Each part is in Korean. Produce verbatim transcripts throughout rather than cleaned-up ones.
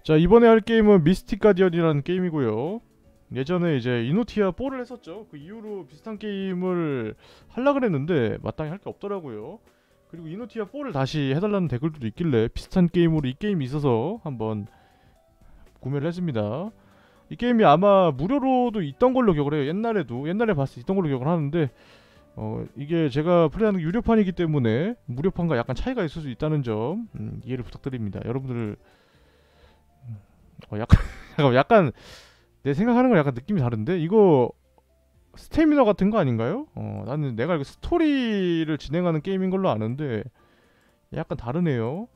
자, 이번에 할 게임은 미스틱 가디언이라는 게임이고요. 예전에 이제 이노티아 포를 했었죠. 그 이후로 비슷한 게임을 하려 그랬는데 마땅히 할 게 없더라고요. 그리고 이노티아 포를 다시 해달라는 댓글도 있길래 비슷한 게임으로 이 게임이 있어서 한번 구매를 했습니다. 이 게임이 아마 무료로도 있던 걸로 기억을 해요. 옛날에도 옛날에 봤을 때 있던 걸로 기억을 하는데 어 이게 제가 플레이하는 게 유료판이기 때문에 무료판과 약간 차이가 있을 수 있다는 점 음, 이해를 부탁드립니다. 여러분들 어, 약간 잠깐만, 약간 내 생각하는 거랑 약간 느낌이 다른데 이거 스태미너 같은 거 아닌가요? 어 나는 내가 알고 스토리를 진행하는 게임인 걸로 아는데 약간 다르네요.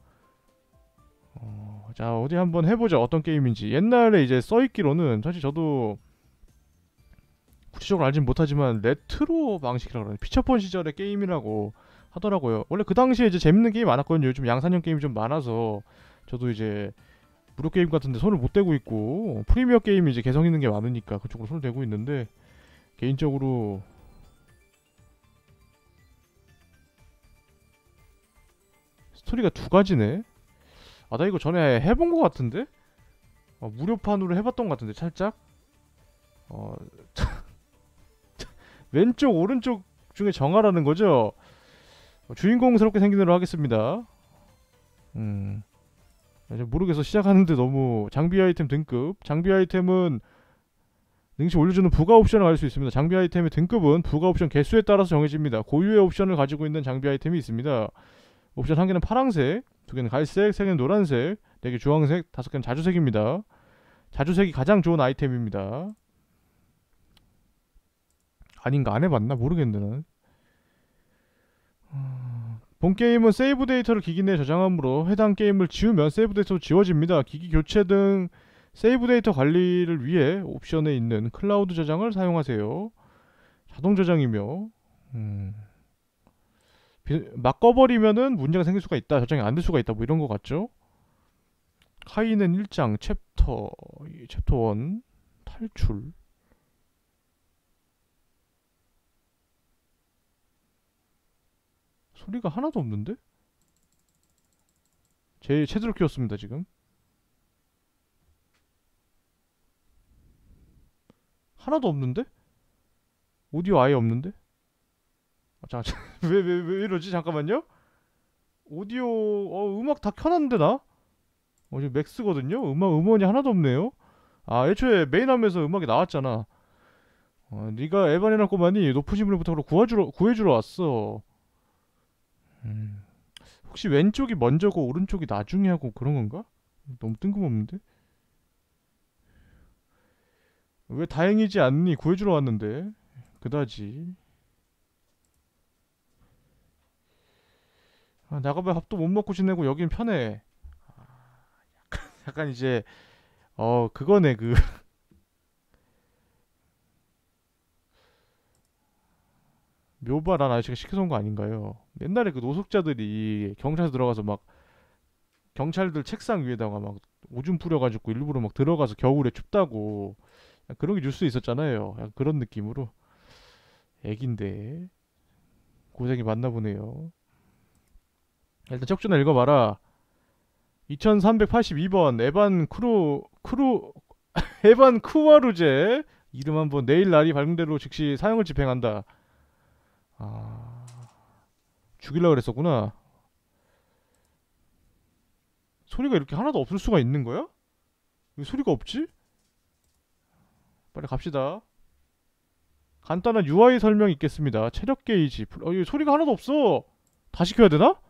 어, 자 어디 한번 해보자. 어떤 게임인지. 옛날에 이제 써있기로는 사실 저도 구체적으로 알진 못하지만 레트로 방식이라고 그러네. 피처폰 시절의 게임이라고 하더라고요. 원래 그 당시에 이제 재밌는 게임 많았거든요. 요즘 양산형 게임이 좀 많아서 저도 이제 무료 게임 같은데 손을 못 대고 있고 프리미어 게임이 이제 개성 있는 게 많으니까 그쪽으로 손을 대고 있는데 개인적으로 스토리가 두 가지네. 아 나 이거 전에 해본 거 같은데? 어, 무료판으로 해봤던 거 같은데 살짝? 어 왼쪽 오른쪽 중에 정하라는 거죠? 어, 주인공스럽게 생긴 대로 하겠습니다. 음 이제 모르겠어. 시작하는데 너무 장비 아이템 등급. 장비 아이템은 능시 올려주는 부가 옵션을 가질 수 있습니다. 장비 아이템의 등급은 부가 옵션 개수에 따라서 정해집니다. 고유의 옵션을 가지고 있는 장비 아이템이 있습니다. 옵션 한 개는 파란색, 두 개는 갈색, 세 개는 노란색, 네 개 주황색, 다섯 개는 자주색입니다. 자주색이 가장 좋은 아이템입니다. 아닌가? 안 해봤나? 모르겠는데 나는. 본 게임은 세이브 데이터를 기기 내에 저장하므로 해당 게임을 지우면 세이브 데이터도 지워집니다. 기기 교체 등 세이브 데이터 관리를 위해 옵션에 있는 클라우드 저장을 사용하세요. 자동 저장이며 음, 막 꺼버리면은 문제가 생길 수가 있다. 저장이 안 될 수가 있다. 뭐 이런 거 같죠? 카이넨 일 장 챕터 챕터 일 탈출. 소리가 하나도 없는데? 제 최대로 키웠습니다 지금. 하나도 없는데? 오디오 아예 없는데? 아, 잠깐 왜 왜 왜 이러지? 잠깐만요. 오디오 어 음악 다 켜놨는데 나? 어 지금 맥스거든요. 음악 음원이 하나도 없네요. 아 애초에 메인함에서 음악이 나왔잖아. 어, 네가 에반이란 꼬마니 높으신 분을 부탁으로 구해주러 구해주러 왔어. 음, 혹시 왼쪽이 먼저고 오른쪽이 나중에 하고 그런 건가? 너무 뜬금없는데? 왜 다행이지 않니? 구해주러 왔는데. 그다지. 아, 나가면 밥도 못 먹고 지내고 여긴 편해. 약간 이제 어 그거네 그 묘바란 아저씨가 시켜서 온 거 아닌가요? 옛날에 그 노숙자들이 경찰서 들어가서 막 경찰들 책상 위에다가 막 오줌 뿌려가지고 일부러 막 들어가서 겨울에 춥다고 그런 게 뉴스에 있었잖아요. 약간 그런 느낌으로 애긴데 고생이 많나 보네요. 일단 척주나 읽어봐라. 이천삼백팔십이 번 에반 크루 크루 에반 쿠와루제 이름 한번 내일 날이 밝은 대로 즉시 사형을 집행한다. 아 죽일라 그랬었구나. 소리가 이렇게 하나도 없을 수가 있는 거야? 왜 소리가 없지? 빨리 갑시다. 간단한 유아이 설명이 있겠습니다. 체력 게이지. 어, 이 소리가 하나도 없어. 다시 켜야 되나?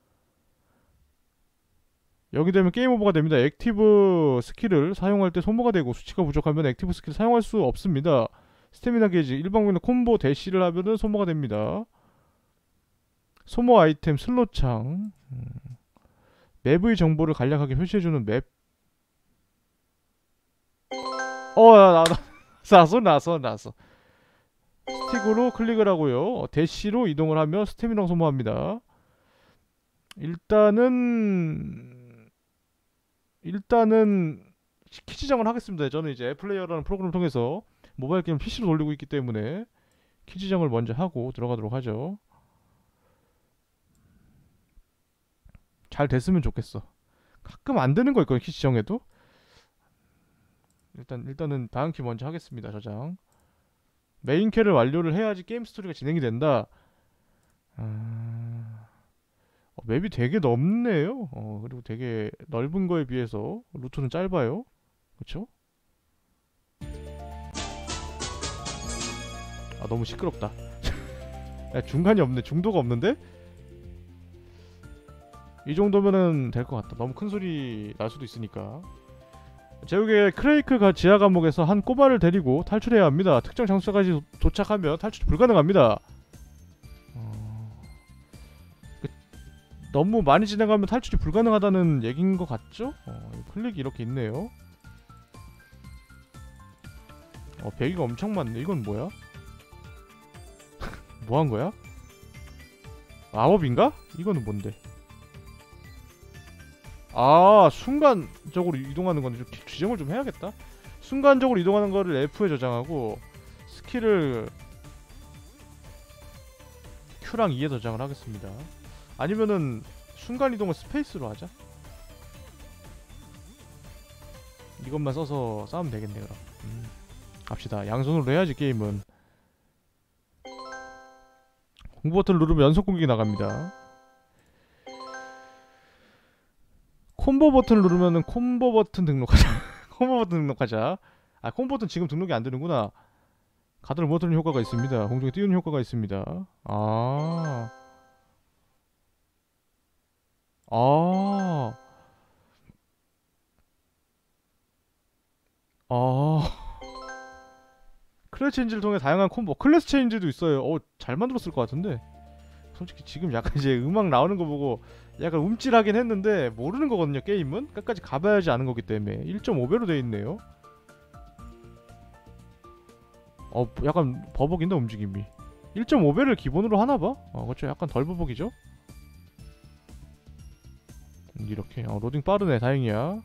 여기 되면 게임 오버가 됩니다. 액티브 스킬을 사용할 때 소모가 되고 수치가 부족하면 액티브 스킬을 사용할 수 없습니다. 스태미나 게이지 일반적인 콤보 대시를 하면은 소모가 됩니다. 소모 아이템 슬롯창 음. 맵의 정보를 간략하게 표시해주는 맵. 어, 나, 나, 나서, 나서, 나서. 스틱으로 클릭을 하고요. 어, 대시로 이동을 하며 스태미나 소모합니다. 일단은, 일단은, 키 지정을 하겠습니다. 저는 이제 플레이어라는 프로그램을 통해서 모바일 게임 피시로 돌리고 있기 때문에 키 지정을 먼저 하고 들어가도록 하죠. 잘 됐으면 좋겠어. 가끔 안 되는 거 있거든, 키 지정해도. 일단 일단은 다음 키 먼저 하겠습니다. 저장. 메인 캐를 완료를 해야지 게임 스토리가 진행이 된다. 아... 어, 맵이 되게 넓네요. 어, 그리고 되게 넓은 거에 비해서 루트는 짧아요. 그쵸? 아, 너무 시끄럽다. 야, 중간이 없네. 중도가 없는데? 이 정도면은 될 것 같다. 너무 큰 소리 날 수도 있으니까. 제국의 크레이크 지하 감옥에서 한 꼬마를 데리고 탈출해야 합니다. 특정 장소까지 도, 도착하면 탈출이 불가능합니다. 어... 그, 너무 많이 진행하면 탈출이 불가능하다는 얘기인 것 같죠? 어, 클릭이 이렇게 있네요. 어, 배기가 엄청 많네. 이건 뭐야? 뭐 한 거야? 마법인가? 이거는 뭔데? 아, 순간적으로 이동하는 건데 좀 지정을 좀 해야겠다. 순간적으로 이동하는 거를 F에 저장하고 스킬을 Q랑 E에 저장을 하겠습니다. 아니면은 순간 이동을 스페이스로 하자. 이것만 써서 싸우면 되겠네 그럼. 음. 갑시다. 양손으로 해야지 게임은. 공부 버튼을 누르면 연속 공격이 나갑니다. 콤보 버튼을 누르면은 콤보 버튼 등록하자. 콤보 버튼 등록하자. 아, 콤보 버튼 지금 등록이 안 되는구나. 가드를 무너뜨리는 효과가 있습니다. 공중에 띄우는 효과가 있습니다. 아. 아. 아. 클래스 체인지를 통해 다양한 콤보. 클래스 체인지도 있어요. 어, 잘 만들었을 것 같은데. 솔직히 지금 약간 이제 음악 나오는 거 보고 약간 움찔하긴 했는데 모르는 거거든요. 게임은 끝까지 가봐야지 아는 거기 때문에. 일 점 오 배로 돼 있네요. 어, 약간 버벅인데 움직임이. 일 점 오 배를 기본으로 하나봐? 어, 그렇죠. 약간 덜 버벅이죠? 이렇게. 어, 로딩 빠르네. 다행이야.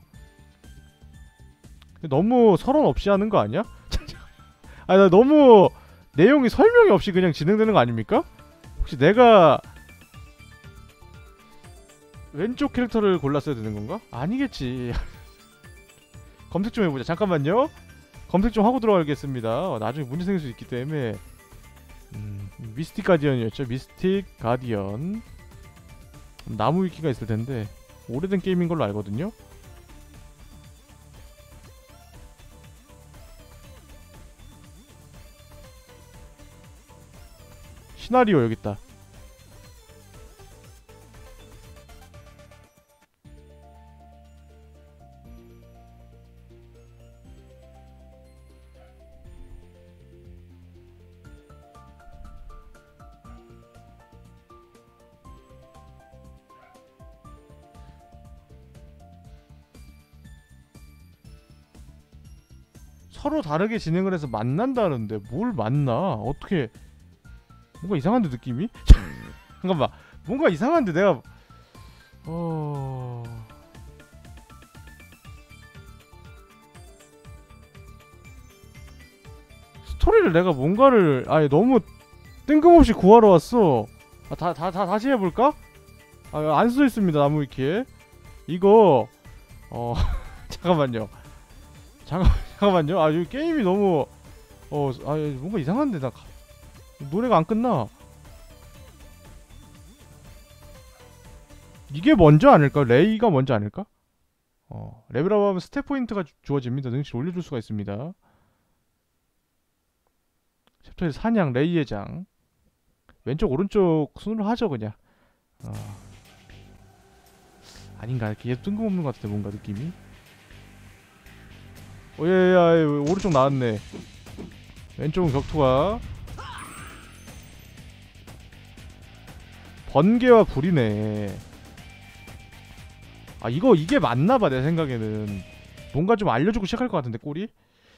너무 설원 없이 하는 거 아니야? 아니, 나 너무 내용이 설명이 없이 그냥 진행되는 거 아닙니까? 혹시 내가 왼쪽 캐릭터를 골랐어야 되는 건가? 아니겠지. 검색 좀 해보자. 잠깐만요. 검색 좀 하고 들어가겠습니다. 어, 나중에 문제 생길 수 있기 때문에. 음, 미스틱 가디언이었죠. 미스틱 가디언. 나무 위키가 있을 텐데 오래된 게임인 걸로 알거든요. 시나리오 여기 있다. 서로 다르게 진행을 해서 만난다는데 뭘 만나? 어떻게 뭔가 이상한데 느낌이? 잠깐만, 뭔가 이상한데 내가 어... 스토리를 내가 뭔가를 아예 너무 뜬금없이 구하러 왔어. 아, 다, 다, 다 다시 해볼까? 아, 안 써있습니다 나무 위키에. 이거 어... 잠깐만요. 잠깐, 잠깐만요. 아, 이 게임이 너무 어... 아, 뭔가 이상한데 나 노래가 안 끝나. 이게 먼저 아닐까? 레이가 먼저 아닐까? 어, 레벨업하면 스탯 포인트가 주, 주어집니다. 능력치를 올려줄 수가 있습니다. 챕터의 사냥, 레이의 장. 왼쪽 오른쪽 순으로 하죠 그냥. 어. 아닌가? 이렇게 얘 뜬금없는 것 같은데 뭔가 느낌이. 오예야, 오른쪽 나왔네. 왼쪽은 격투가. 번개와 불이네. 아, 이거 이게 맞나봐 내 생각에는. 뭔가 좀 알려주고 시작할 것 같은데 꼴이.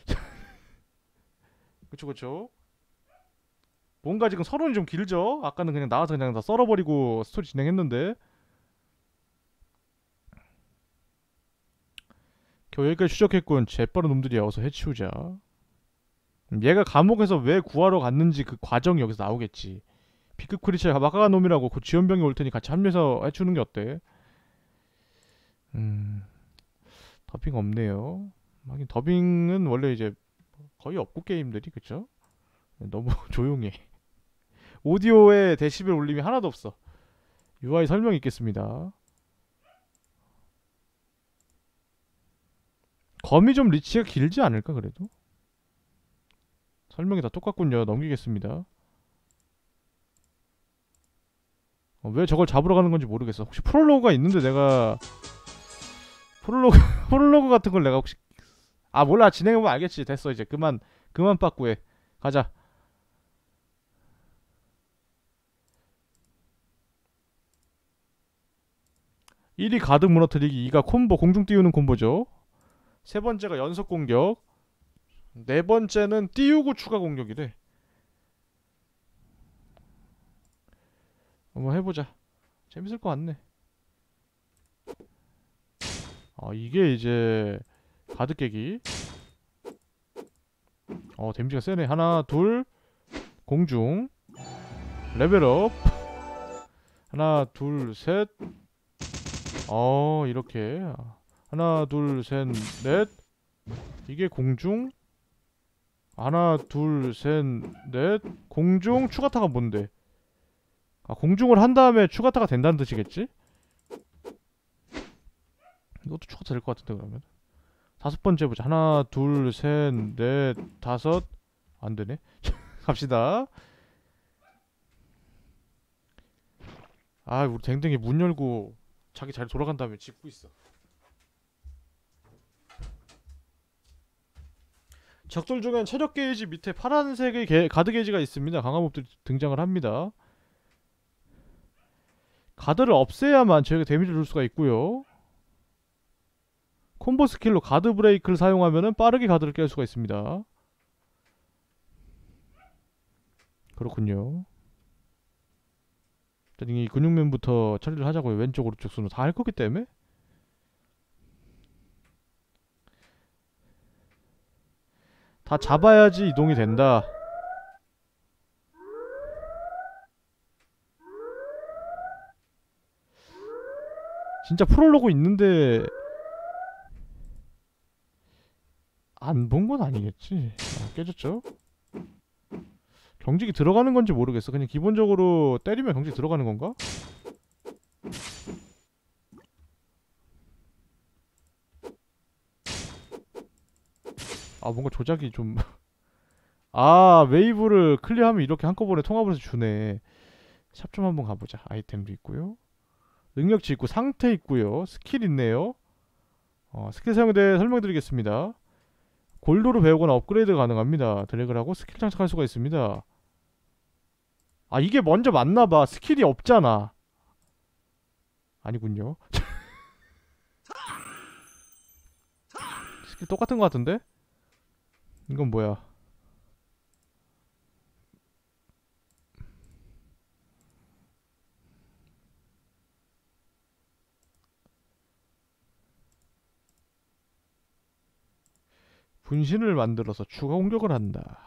그쵸 그쵸. 뭔가 지금 서론이 좀 길죠? 아까는 그냥 나와서 그냥 다 썰어버리고 스토리 진행했는데. 겨우 여기까지 추적했군. 재빠른 놈들이야. 어서 해치우자. 얘가 감옥에서 왜 구하러 갔는지 그 과정이 여기서 나오겠지. B급 크리처 막아간 놈이라고 그 지원병이 올 테니 같이 합류해서 해주는 게 어때? 음... 더빙 없네요. 하긴 더빙은 원래 이제 거의 없고 게임들이 그쵸? 너무 조용해. 오디오에 데시벨 울림이 하나도 없어. 유아이 설명 있겠습니다. 검이 좀 리치가 길지 않을까 그래도? 설명이 다 똑같군요. 넘기겠습니다. 어, 왜 저걸 잡으러 가는 건지 모르겠어. 혹시 프롤로그가 있는데 내가 프롤로그 프롤로그 같은 걸 내가 혹시 아 몰라 진행해보면 알겠지. 됐어 이제 그만 그만 빠꾸해. 가자. 일이 가득 무너뜨리기, 이가 콤보 공중 띄우는 콤보죠. 세 번째가 연속 공격, 네 번째는 띄우고 추가 공격이래. 한번 해보자. 재밌을 것 같네. 아 이게 이제 가득 깨기. 어 데미지가 세네. 하나 둘 공중 레벨업. 하나 둘 셋. 어 이렇게 하나 둘 셋 넷. 이게 공중. 하나 둘 셋 넷. 공중 추가타가 뭔데? 아 공중을 한 다음에 추가타가 된다는 뜻이겠지? 이것도 추가타 될 것 같은데 그러면 다섯 번째 보자. 하나 둘 셋 넷 다섯. 안되네. 갑시다. 아 우리 댕댕이 문 열고 자기 자리 돌아간 다음에 짚고 있어. 적들 중엔 체력 게이지 밑에 파란색의 게, 가드 게이지가 있습니다. 강화 몹들이 등장을 합니다. 가드를 없애야만 저에게 데미지를 줄 수가 있고요. 콤보 스킬로 가드 브레이크를 사용하면 빠르게 가드를 깰 수가 있습니다. 그렇군요. 일단 이 근육면부터 처리를 하자고요. 왼쪽 오른쪽 순으로 다 할 거기 때문에. 다 잡아야지 이동이 된다. 진짜 프롤로그 있는데 안 본 건 아니겠지. 아, 깨졌죠? 경직이 들어가는 건지 모르겠어. 그냥 기본적으로 때리면 경직 들어가는 건가? 아 뭔가 조작이 좀 아 웨이브를 클리어하면 이렇게 한꺼번에 통합을 해서 주네. 샵 좀 한번 가보자. 아이템도 있고요. 능력치 있고 상태 있고요. 스킬 있네요. 어, 스킬 사용에 대해 설명드리겠습니다. 골드로 배우거나 업그레이드 가능합니다. 드래그를 하고 스킬 장착할 수가 있습니다. 아 이게 먼저 맞나봐. 스킬이 없잖아. 아니군요. 스킬 똑같은 것 같은데? 이건 뭐야? 분신을 만들어서 추가 공격을 한다.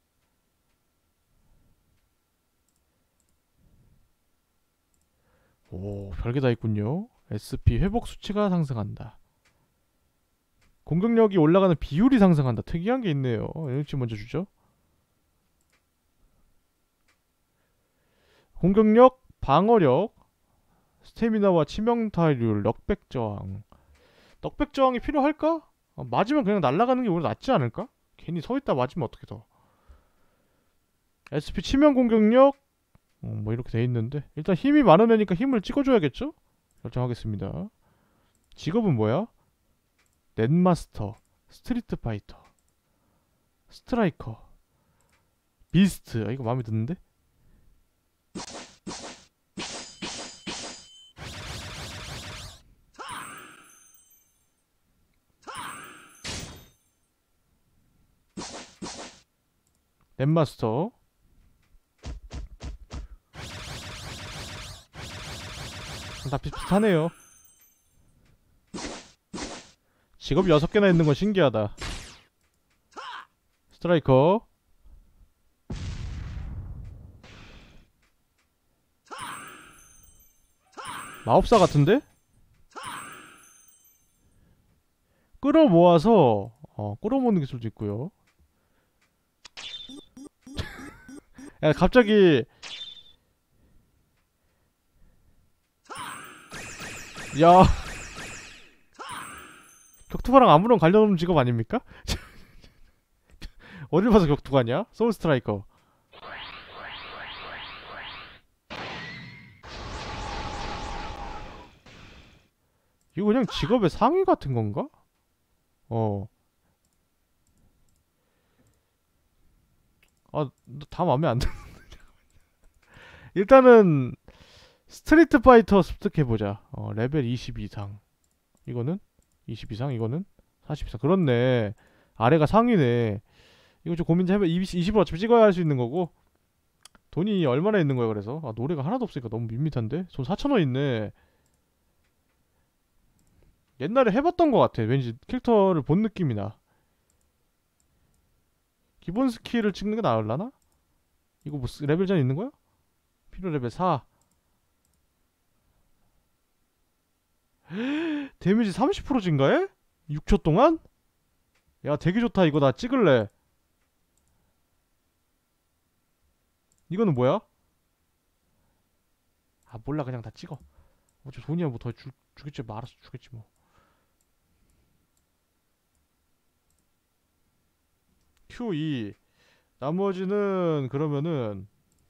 오 별게 다 있군요. 에스피 회복 수치가 상승한다. 공격력이 올라가는 비율이 상승한다. 특이한 게 있네요. 에너지 먼저 주죠. 공격력, 방어력, 스태미나와 치명타율, 넉백 저항. 넉백 저항이 필요할까? 아, 맞으면 그냥 날아가는 게 오히려 낫지 않을까? 괜히 서있다 맞으면 어떻게 더. 에스피 치명 공격력, 어, 뭐 이렇게 돼 있는데 일단 힘이 많은 애니까 힘을 찍어줘야겠죠? 결정하겠습니다. 직업은 뭐야? 넷마스터, 스트리트 파이터, 스트라이커, 비스트. 아, 이거 마음에 드는데? 넷마스터. 다 비슷하네요. 직업이 여섯 개나 있는 건 신기하다. 스트라이커. 마법사 같은데? 끌어모아서 어 끌어모으는 기술도 있고요. 야 갑자기 야 격투가랑 아무런 관련 없는 직업 아닙니까? 어딜 봐서 격투가냐? 소울 스트라이커. 이거 그냥 직업의 상위 같은 건가? 어. 아, 다 마음에 안 드. 일단은 스트리트 파이터 습득해보자. 어, 레벨 이십 이상. 이거는? 이십 이상? 이거는? 사십 이상. 그렇네. 아래가 상위네. 이거 좀 고민 좀 해봐. 이십을 어차피 찍어야 할 수 있는 거고. 돈이 얼마나 있는 거야, 그래서? 아, 노래가 하나도 없으니까 너무 밋밋한데? 돈 사천 원 있네. 옛날에 해봤던 것 같아. 왠지 캐릭터를 본 느낌이 나. 기본 스킬을 찍는 게 나을라나? 이거 뭐 레벨 전 있는 거야? 필요 레벨 사. 데미지 삼십 퍼센트 증가해? 육 초 동안? 야 되게 좋다. 이거 나 찍을래. 이거는 뭐야? 아 몰라 그냥 다 찍어. 어차피 돈이야 뭐 더 주겠지 뭐 알아서 주겠지 뭐. 큐 이. 나머지는 그러면은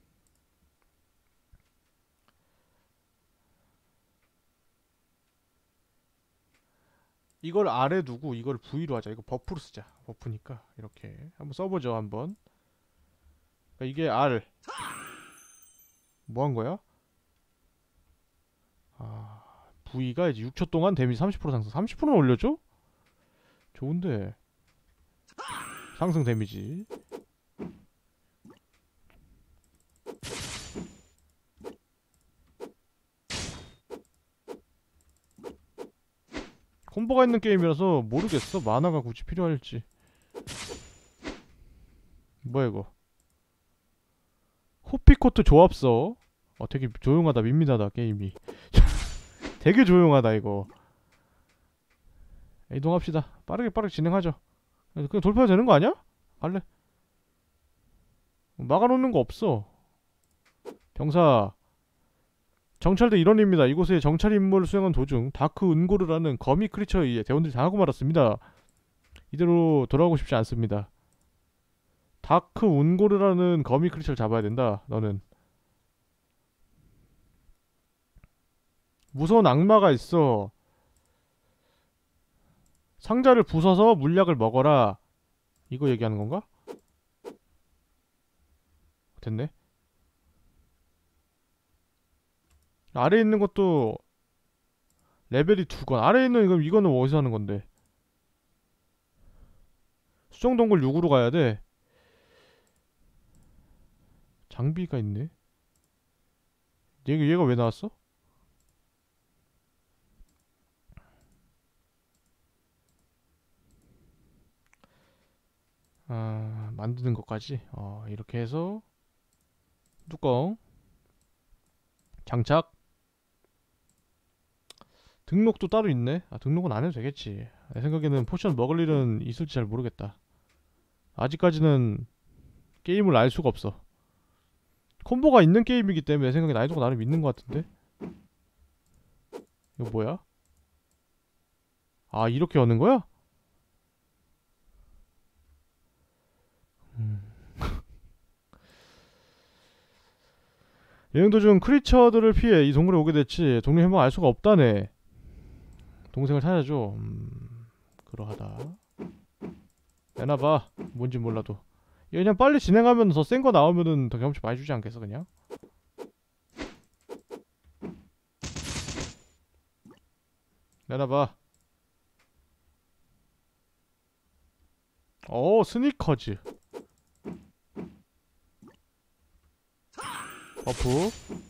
이걸 아래 두고 이걸 V로 하자. 이거 버프로 쓰자. 버프니까 이렇게 한번 써보죠 한번. 그러니까 이게 R. 뭐 한 거야? 아 V가 이제 육 초 동안 데미지 삼십 퍼센트 상승. 삼십 퍼센트는 올려줘? 좋은데. 상승 데미지. 콤보가 있는 게임이라서 모르겠어. 만화가 굳이 필요할지. 뭐야 이거? 호피코트 조합서. 어 되게 조용하다. 밋밋하다 게임이. 되게 조용하다 이거. 이동합시다. 빠르게 빠르게 진행하죠. 그냥 돌파해도 되는 거 아니야? 갈래? 막아놓는 거 없어. 병사 정찰대 일원입니다. 이곳에 정찰 임무를 수행한 도중 다크 은고르라는 거미 크리처에 의해 대원들이 당하고 말았습니다. 이대로 돌아오고 싶지 않습니다. 다크 운고르라는 거미 크리처를 잡아야 된다. 너는 무서운 악마가 있어. 상자를 부숴서 물약을 먹어라. 이거 얘기하는 건가? 됐네. 아래에 있는 것도 레벨이 두 건. 아래에 있는 이거, 이거는 어디서 하는 건데? 수정동굴 육으로 가야 돼. 장비가 있네. 얘가, 얘가 왜 나왔어? 아, 만드는 것까지. 어, 이렇게 해서 뚜껑 장착. 등록도 따로 있네. 아 등록은 안 해도 되겠지. 내 생각에는 포션 먹을 일은 있을지 잘 모르겠다. 아직까지는 게임을 알 수가 없어. 콤보가 있는 게임이기 때문에 내 생각에 난이도가 나름 있는 것 같은데. 이거 뭐야? 아 이렇게 여는 거야? 음. 여행 도중 크리처들을 피해 이 동굴에 오게 됐지. 동네 해몽 알 수가 없다네. 동생을 찾아줘. 음, 그러하다. 내놔봐. 뭔지 몰라도. 얘 그냥 빨리 진행하면 더 센 거 나오면은 더 경험치 많이 주지 않겠어 그냥? 내놔봐. 오 스니커즈. 버프.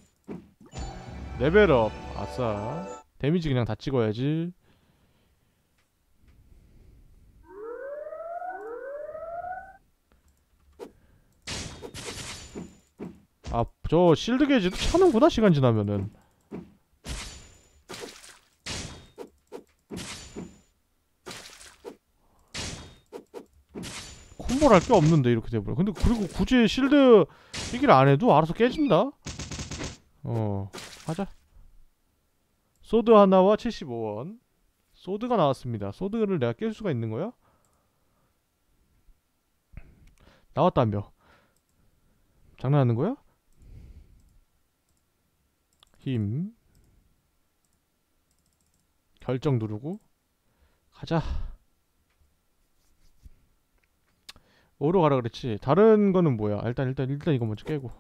레벨업. 아싸. 데미지 그냥 다 찍어야지. 아, 저 실드 게이지도 차는구나 시간 지나면은. 손볼 할 게 없는데 이렇게 돼버려. 근데 그리고 굳이 실드 얘기를 안 해도 알아서 깨진다. 어, 하자. 소드 하나와 칠십오 원. 소드가 나왔습니다. 소드를 내가 깰 수가 있는 거야? 나왔다며. 장난하는 거야? 힘. 결정 누르고 가자. 뭐로 가라 그랬지? 다른 거는 뭐야? 일단 일단 일단 이거 먼저 깨고.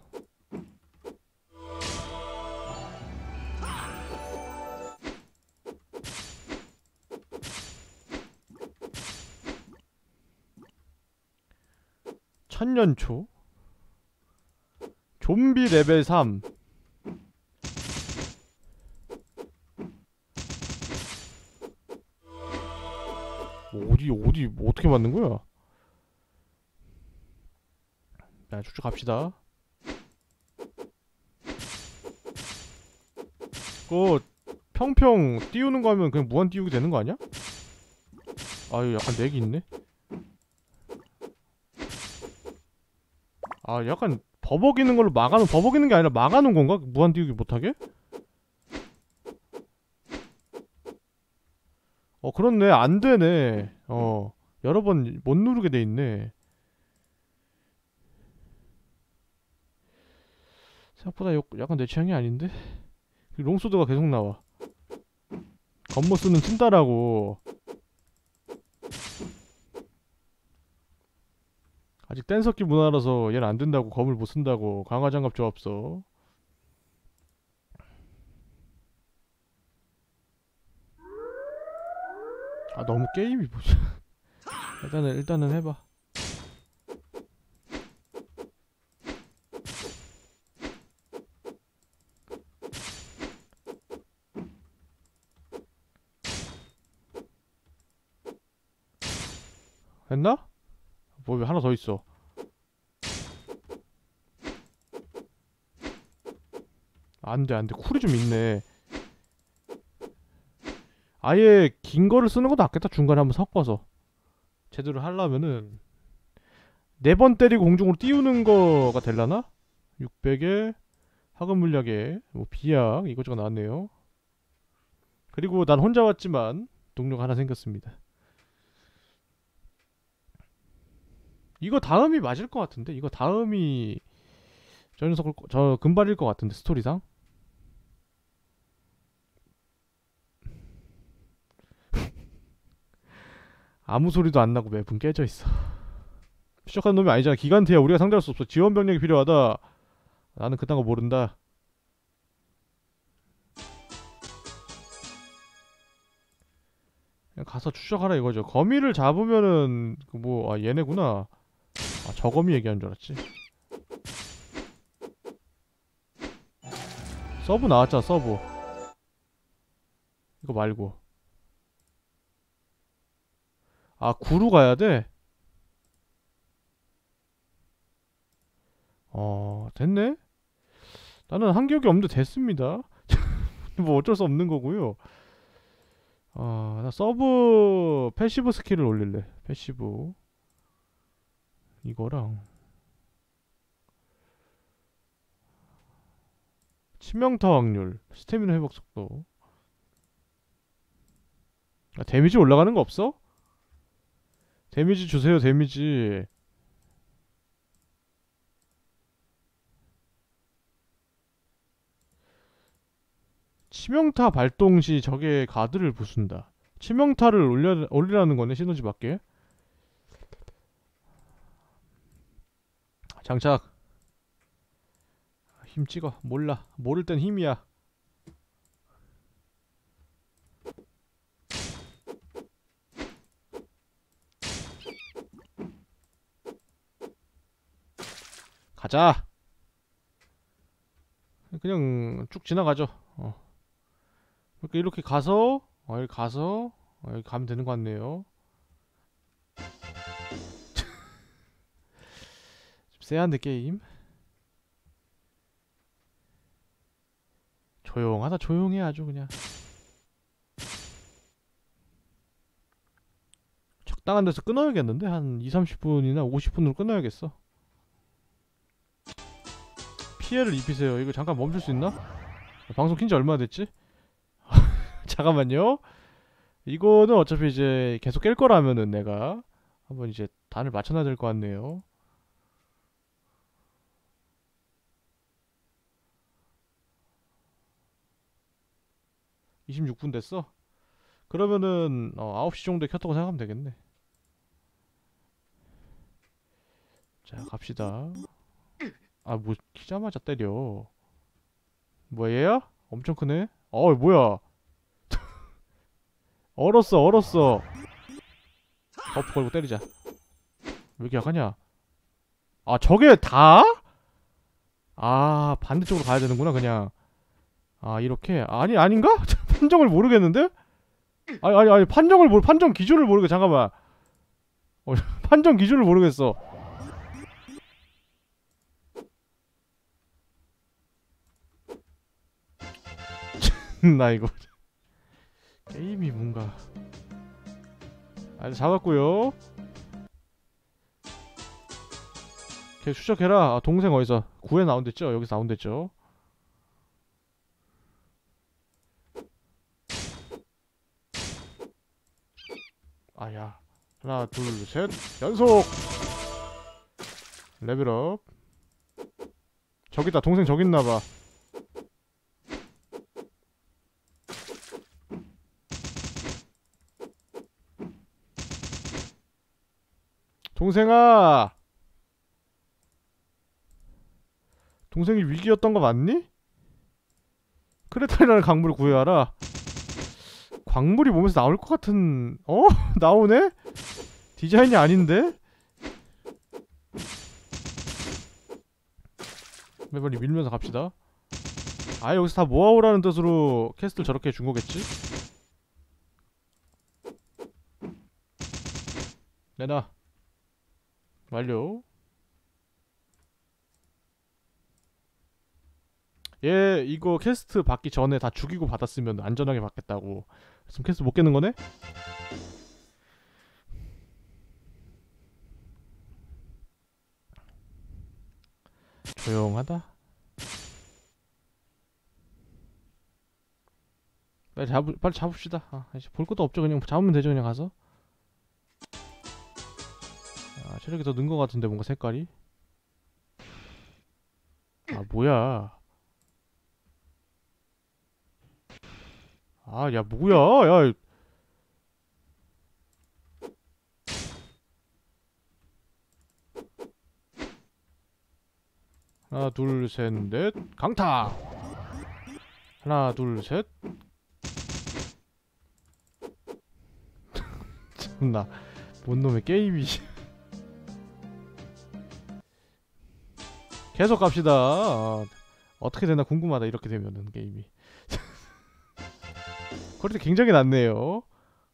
천년초. 좀비 레벨 삼. 어디 어디 뭐 어떻게 맞는 거야? 자, 쭉쭉 갑시다. 그거 평평 띄우는 거 하면 그냥 무한 띄우게 되는 거 아니야? 아유, 약간 렉이 있네. 아, 약간 버벅이는 걸로 막아놓은, 버벅이는 게 아니라 막아놓은 건가? 무한 띄우기 못하게? 어, 그렇네. 안 되네. 어, 여러 번 못 누르게 돼 있네. 생각보다 요, 약간 내 취향이 아닌데? 롱소드가 계속 나와. 겉모스는 찐따라고. 아직 뗀석기 문화라서 얘는 안 된다고. 검을 못 쓴다고. 강화장갑 줘 없어. 아, 너무 게임이 뭐지? 일단은 일단은 해봐. 했나? 뭐 왜 하나 더 있어? 안돼 안돼. 쿨이 좀 있네. 아예 긴 거를 쓰는 것도 낫겠다. 중간에 한번 섞어서 제대로 하려면은 네 번 때리고 공중으로 띄우는 거가 될라나? 육백에 학원 물약에 뭐 비약 이것저것 나왔네요. 그리고 난 혼자 왔지만 동료가 하나 생겼습니다. 이거 다음이 맞을 것 같은데? 이거 다음이 저 녀석을 저 금발일 것 같은데 스토리상? 아무 소리도 안 나고 매분 깨져 있어. 추적하는 놈이 아니잖아. 기간테야. 우리가 상대할 수 없어. 지원 병력이 필요하다. 나는 그딴 거 모른다. 그냥 가서 추적하라 이거죠. 거미를 잡으면은 그 뭐 아 얘네구나. 아 저 거미 얘기하는 줄 알았지. 서브 나왔잖아. 서브. 이거 말고. 아 구로 가야 돼? 어 됐네? 나는 한 격이 없는데 됐습니다. 뭐 어쩔 수 없는 거고요. 아, 나 서브 패시브 스킬을 올릴래. 패시브 이거랑 치명타 확률, 스태미나 회복 속도. 아, 데미지 올라가는 거 없어? 데미지 주세요. 데미지. 치명타 발동 시 적의 가드를 부순다. 치명타를 올려, 올리라는 거네. 시너지 맞게. 장착. 힘 찍어. 몰라. 모를 땐 힘이야. 가자. 그냥 쭉 지나가죠. 어. 이렇게 이렇게 가서 어, 여기 가서 어, 여기 가면 되는 것 같네요. 좀 쎄한데 게임. 조용하다. 조용해 아주 그냥. 적당한 데서 끊어야겠는데? 한 이, 삼십 분이나 오십 분으로 끊어야겠어. 피해를 입히세요. 이거 잠깐 멈출 수 있나? 방송 킨지 얼마나 됐지? 잠깐만요. 이거는 어차피 이제 계속 깰 거라면은 내가 한번 이제 단을 맞춰놔야 될 것 같네요. 이십육 분 됐어? 그러면은 어, 아홉 시 정도에 켰다고 생각하면 되겠네. 자, 갑시다. 아, 뭐 키자마자 때려. 뭐야, 얘야? 엄청 크네? 어, 뭐야? 얼었어, 얼었어. 버프 걸고 때리자. 왜 이렇게 약하냐? 아, 저게 다? 아, 반대쪽으로 가야 되는구나, 그냥. 아, 이렇게? 아니, 아닌가? 판정을 모르겠는데? 아니, 아니, 아니, 판정을 모르, 판정 기준을 모르겠, 잠깐만. 어, 판정 기준을 모르겠어. 나 이거. 게임이 뭔가. 아, 잡았고요. 걔 추적해라. 아, 동생 어디서? 구에 나온댔죠? 여기서 나온댔죠? 아야. 하나, 둘, 셋. 연속! 레벨업. 저기다, 동생 저기 있나봐. 동생아! 동생이 위기였던 거 맞니? 크레탈이라는 광물을 구해와라. 광물이 몸에서 나올 것 같은... 어? 나오네? 디자인이 아닌데? 매번이 밀면서 갑시다. 아, 여기서 다 모아오라는 뜻으로 캐스트를 저렇게 해준 거겠지? 내놔. 완료. 얘 이거 캐스트 받기 전에 다 죽이고 받았으면 안전하게 받겠다고. 지금 캐스트 못 깨는 거네? 조용하다. 빨리 잡 빨리 잡읍시다. 아, 이제 볼 것도 없죠. 그냥 잡으면 되죠. 그냥 가서. 아, 체력이 더 는 것 같은데 뭔가 색깔이. 아, 뭐야? 아, 야, 뭐야? 야, 하나, 둘, 셋, 넷, 강타. 하나, 둘, 셋. 참나, 뭔 놈의 게임이. 계속 갑시다. 아, 어떻게 되나 궁금하다. 이렇게 되면은 게임이. 퀄리티 굉장히 낮네요.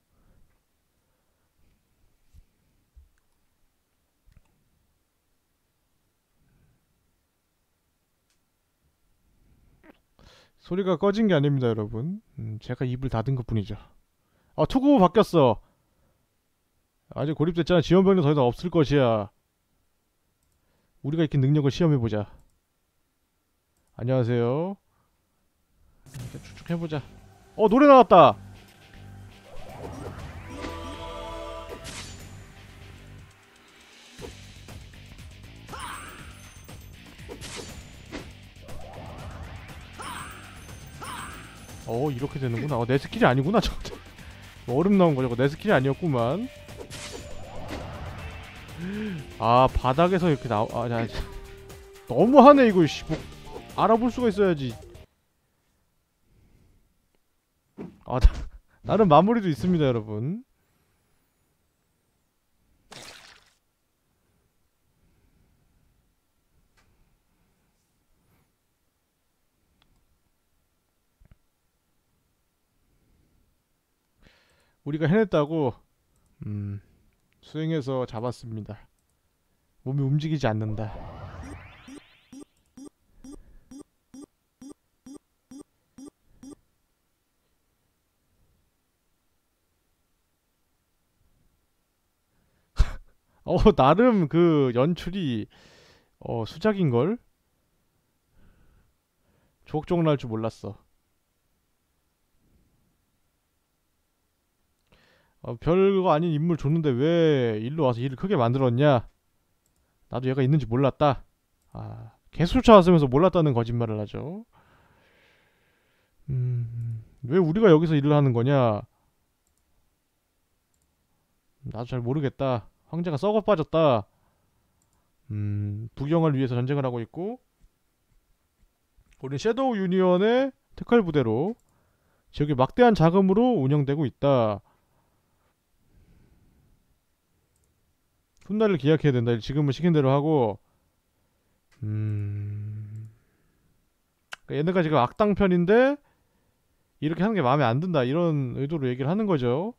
소리가 꺼진 게 아닙니다, 여러분. 음, 제가 입을 닫은 것 뿐이죠. 아, 투구 바뀌었어. 아직 고립됐잖아. 지원병력 더 이상 없을 것이야. 우리가 익힌 능력을 시험해보자. 안녕하세요. 이렇게 쭉쭉 해보자. 어, 노래 나왔다. 어, 이렇게 되는구나. 어, 내 스킬이 아니구나. 저 얼음 나온 거 저거 내 스킬이 아니었구만. 아, 바닥에서 이렇게 나오. 아, 야, 너무하네 이거. 씨, 뭐 알아볼 수가 있어야지. 아, 나, 나름 마무리도 있습니다, 여러분. 우리가 해냈다고. 음, 수행해서 잡았습니다. 몸이 움직이지 않는다. 어 나름 그 연출이 어 수작인걸? 조옥종 날 줄 몰랐어. 어, 별거 아닌 인물 줬는데 왜 일로 와서 일을 크게 만들었냐? 나도 얘가 있는지 몰랐다. 아, 계속 쫓아왔으면서 몰랐다는 거짓말을 하죠. 음, 왜 우리가 여기서 일을 하는 거냐? 나도 잘 모르겠다. 황제가 썩어 빠졌다. 음, 부경을 위해서 전쟁을 하고 있고, 우린 섀도우 유니언의 특활 부대로 지역이 막대한 자금으로 운영되고 있다. 훗날을 기약해야 된다. 지금은 시킨 대로 하고, 음, 그러니까 얘네가 지금 악당 편인데 이렇게 하는 게 마음에 안 든다. 이런 의도로 얘기를 하는 거죠.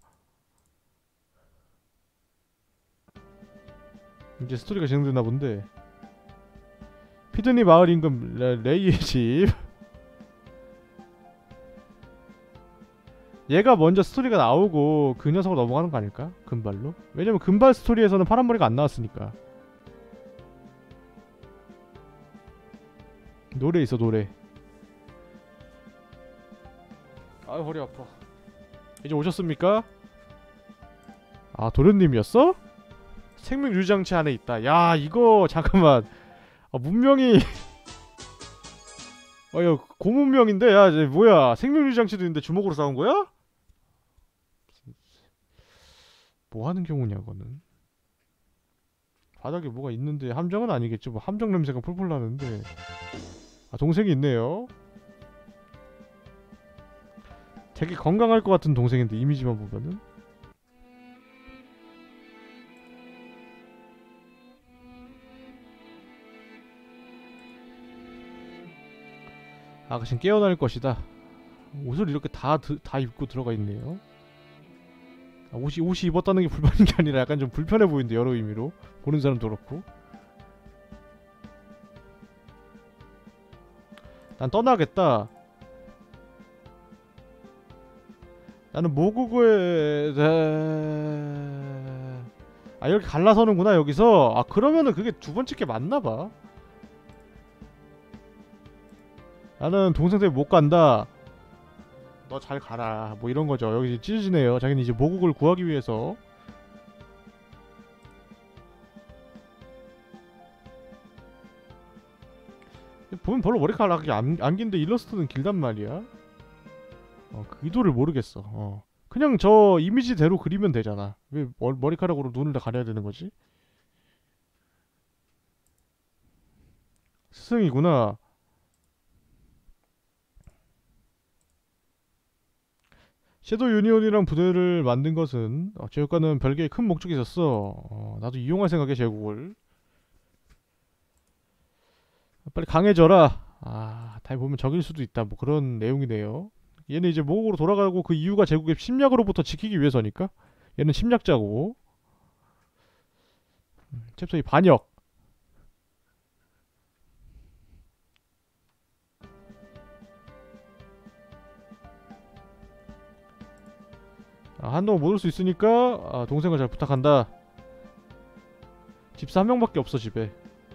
이제 스토리가 진행되나 본데. 피드니 마을 임금 레, 레이의 집. 얘가 먼저 스토리가 나오고 그 녀석으로 넘어가는 거 아닐까? 금발로? 왜냐면 금발 스토리에서는 파란머리가 안 나왔으니까. 노래 있어 노래. 아유 허리 아파. 이제 오셨습니까? 아 도련님이었어? 생명 유지장치 안에 있다. 야 이거 잠깐만. 아 문명이 아야 고문명인데 야 이제 뭐야 생명 유지장치도 있는데 주먹으로 싸운 거야? 뭐 하는 경우냐 그거는. 바닥에 뭐가 있는데 함정은 아니겠죠. 뭐 함정 냄새가 풀풀 나는데. 아 동생이 있네요. 되게 건강할 것 같은 동생인데 이미지만 보면은. 아가씨는 깨어날 것이다. 옷을 이렇게 다, 다 입고 들어가 있네요. 아, 옷이, 옷이 입었다는 게 불만인 게 아니라 약간 좀 불편해 보이는데 여러 의미로. 보는 사람도 그렇고. 난 떠나겠다. 나는 모국에... 아 이렇게 갈라서는구나 여기서. 아 그러면은 그게 두 번째 게 맞나봐. 나는 동생 때문에 못 간다. 너 잘 가라. 뭐 이런 거죠. 여기 찢어지네요. 자기는 이제 모국을 구하기 위해서. 보면 별로 머리카락이 안, 안 긴데 일러스트는 길단 말이야. 어, 그 의도를 모르겠어. 어. 그냥 저 이미지대로 그리면 되잖아. 왜 머, 머리카락으로 눈을 다 가려야 되는 거지? 스승이구나. 섀도우 유니온이랑 부대를 만든 것은 어, 제국과는 별개의 큰 목적이 있었어. 어, 나도 이용할 생각에 제국을. 빨리 강해져라. 아, 다 보면 적일 수도 있다. 뭐 그런 내용이네요. 얘는 이제 모국으로 돌아가고 그 이유가 제국의 침략으로부터 지키기 위해서니까. 얘는 침략자고. 챕터 이 반역. 아, 한동안 못 올 수 있으니까 아, 동생을 잘 부탁한다. 집사 한 명밖에 없어 집에.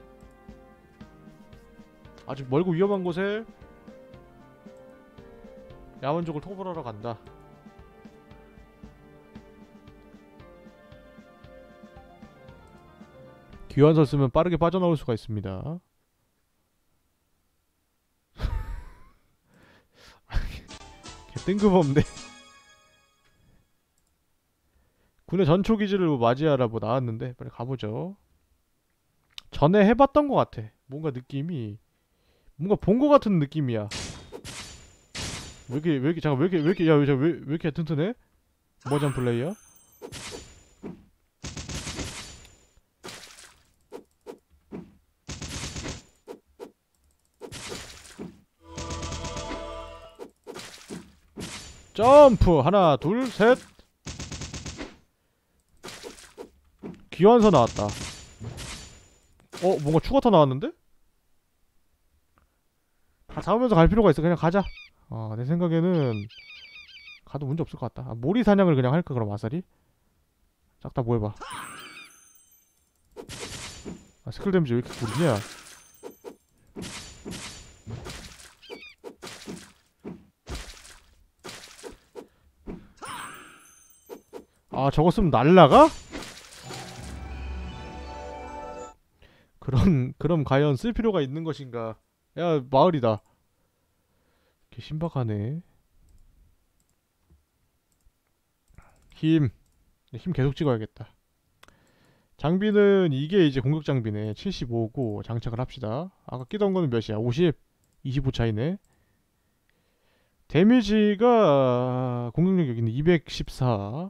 아주 멀고 위험한 곳에 야만족을 토벌하러 간다. 귀환서 쓰면 빠르게 빠져나올 수가 있습니다. 개 뜬금없네. 군의 전초기지를 뭐 맞이하라 뭐 나왔는데 빨리 가보죠. 전에 해봤던 것 같아. 뭔가 느낌이 뭔가 본 것 같은 느낌이야. 왜 이렇게 왜 이렇게 잠깐 왜 이렇게 왜 이렇게 야왜 왜, 왜 이렇게 튼튼해? 머전 플레이야? 점프 하나 둘 셋. 귀환서 나왔다. 어 뭔가 추가타 나왔는데? 다 잡으면서 갈 필요가 있어. 그냥 가자. 어, 내 생각에는 가도 문제 없을 것 같다. 아, 모리 사냥을 그냥 할까 그럼 아싸리? 싹 다 모여봐. 아, 스킬 데미지 왜 이렇게 구리냐? 아, 저거 쓰면 날라가? 그럼 그럼 과연 쓸 필요가 있는 것인가? 야, 마을이다. 개 신박하네. 힘. 힘 계속 찍어야겠다. 장비는 이게 이제 공격 장비네. 칠십오고 장착을 합시다. 아까 끼던 거는 몇이야? 오십? 이십오 차이네. 데미지가 공격력 여기는 이백십사.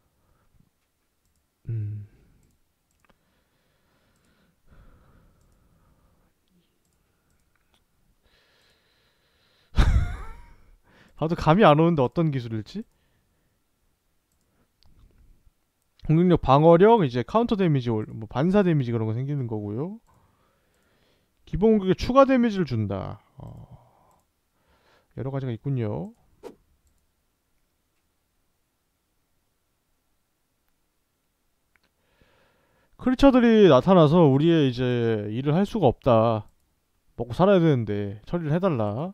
음. 봐도 감이 안 오는데 어떤 기술일지? 공격력, 방어력, 이제 카운터 데미지, 올- 뭐 반사 데미지 그런 거 생기는 거고요. 기본 공격에 추가 데미지를 준다. 어, 여러 가지가 있군요. 크리처들이 나타나서 우리의 이제 일을 할 수가 없다. 먹고 살아야 되는데 처리를 해달라.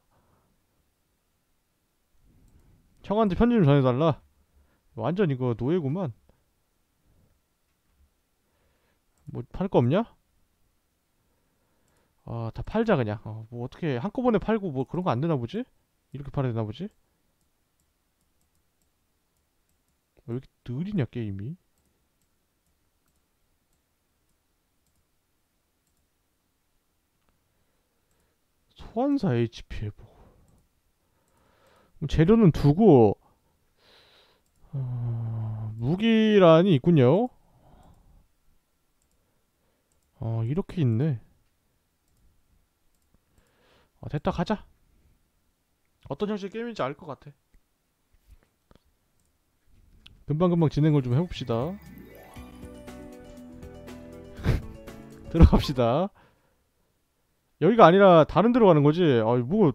형한테 편지 좀 전해달라. 완전 이거 노예구만. 뭐 팔 거 없냐? 아, 다 팔자 그냥. 어, 뭐 어떻게 한꺼번에 팔고 뭐 그런 거 안 되나 보지? 이렇게 팔아야 되나 보지? 왜 이렇게 느리냐 게임이? 소환사 에이치피 회복. 그럼 재료는 두고 어, 무기란이 있군요. 어, 이렇게 있네. 어, 됐다 가자. 어떤 형식의 게임인지 알 것 같아. 금방금방 진행을 좀 해봅시다. 들어갑시다. 여기가 아니라 다른 데로 가는 거지. 아이 뭐,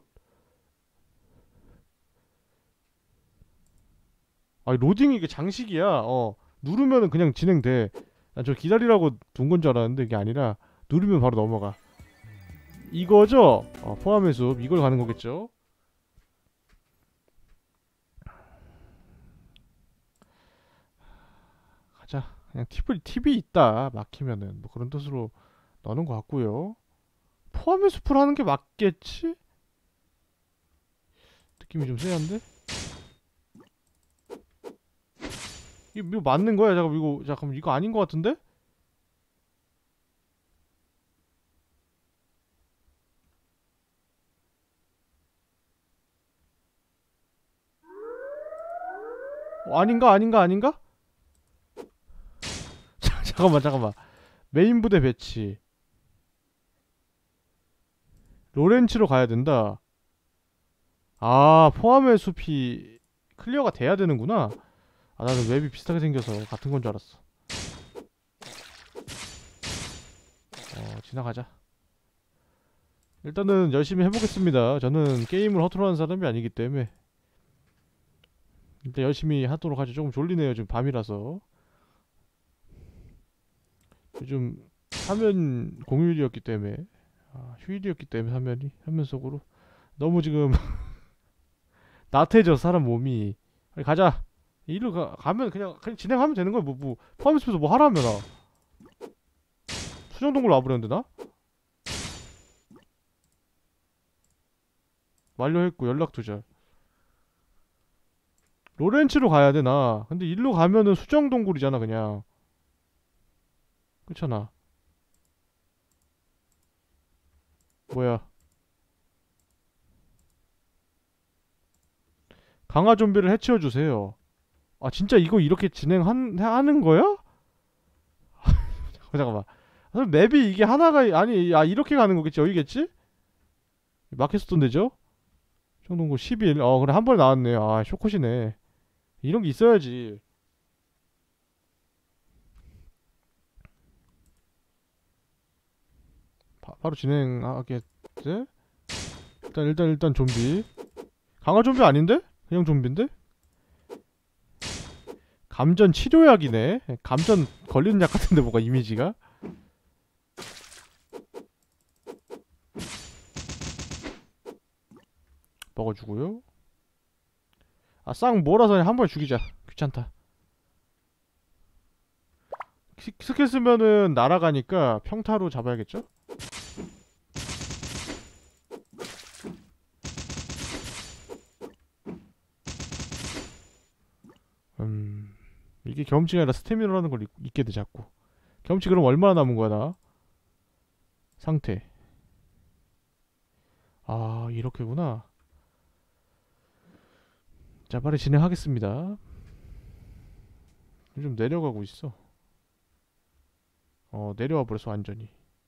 아 로딩이 이게 장식이야. 어, 누르면은 그냥 진행돼. 난 저 기다리라고 둔 건 줄 알았는데 이게 아니라 누르면 바로 넘어가. 이거죠? 어, 포함의 숲 이걸 가는 거겠죠? 가자. 그냥 팁이 팁이 있다. 막히면은 뭐 그런 뜻으로 넣는 것 같고요. 포함의 숲을 하는 게 맞겠지? 느낌이 좀 세한데? 이거, 이거 맞는 거야? 잠깐 이거 잠깐 이거 아닌 것 같은데? 어, 아닌가 아닌가 아닌가? 자, 잠깐만 잠깐만. 메인 부대 배치. 로렌치로 가야 된다. 아, 포함의 숲이 클리어가 돼야 되는구나. 아, 나는 맵이 비슷하게 생겨서 같은 건 줄 알았어. 어, 지나가자. 일단은 열심히 해보겠습니다. 저는 게임을 허투루 하는 사람이 아니기 때문에 일단 열심히 하도록 하죠. 조금 졸리네요. 지금 밤이라서. 요즘 화면 공휴일이었기 때문에 아, 휴일이었기 때문에 화면이 화면 속으로 너무 지금 나태해져 사람 몸이. 빨리 가자. 이리로 가, 가면 그냥, 그냥 진행하면 되는 거야. 뭐, 뭐 포함해서 뭐 하라면 나 수정동굴 와버렸는데 나? 완료했고 연락 두절. 로렌츠로 가야 돼 나. 근데 일로 가면은 수정동굴이잖아 그냥. 그렇잖아. 뭐야? 강화 좀비를 해치워 주세요. 아 진짜 이거 이렇게 진행한 하는 거야? 잠깐만. 아, 맵이 이게 하나가 아니 아 이렇게 가는 거겠지 여기겠지? 마켓스톤 되죠? 수정동굴 십일. 어 그래 한 번에 나왔네. 아 쇼컷이네. 이런 게 있어야지. 바, 바로 진행하겠지? 일단 일단 일단 좀비. 강화 좀비 아닌데? 그냥 좀비인데? 감전 치료약이네. 감전 걸리는 약 같은데 뭐가 이미지가? 먹어주고요. 아, 쌍 몰아서 그냥 한 번에 죽이자. 귀찮다. 스- 스킬 쓰면은 날아가니까 평타로 잡아야겠죠? 음... 이게 경험치가 아니라 스태미너라는 걸 잊- 잊게 돼 자꾸. 경험치 그럼 얼마나 남은 거야 나? 상태. 아, 이렇게구나. 자, 빨리 진행하겠습니다. 좀 내려가고 있어. 어, 내려와 버렸어 완전히.